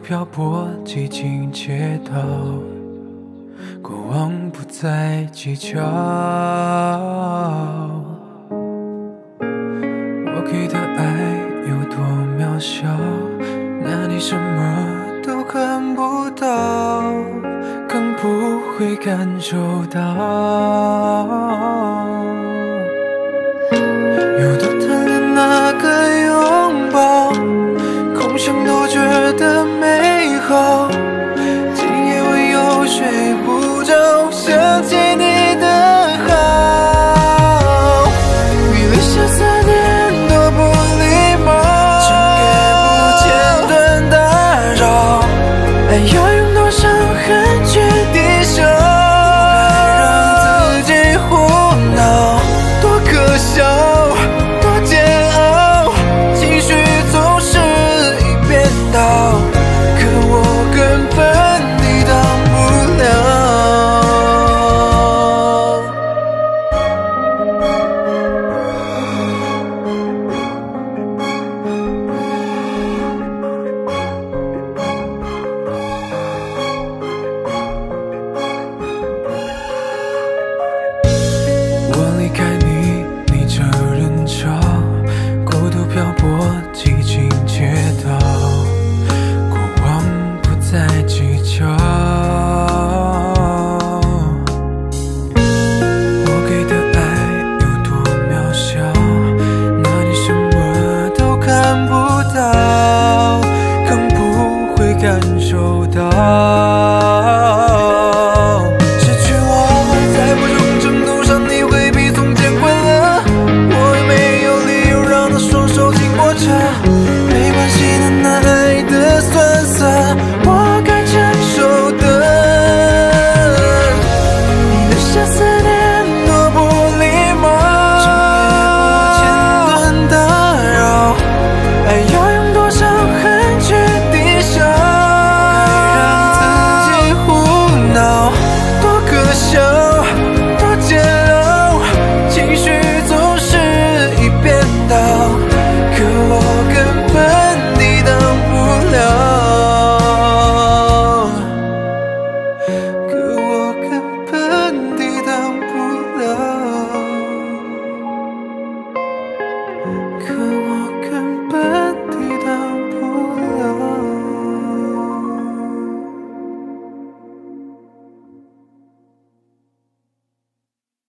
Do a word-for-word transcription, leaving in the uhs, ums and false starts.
漂泊寂静街道，过往不再计较。我给的爱有多渺小，那你什么都看不到，更不会感受到。有多贪恋那个拥抱，空想都觉得美好。今夜我又睡不着，想起你的好。你留下思念多不礼貌，请给不间断打扰，爱要用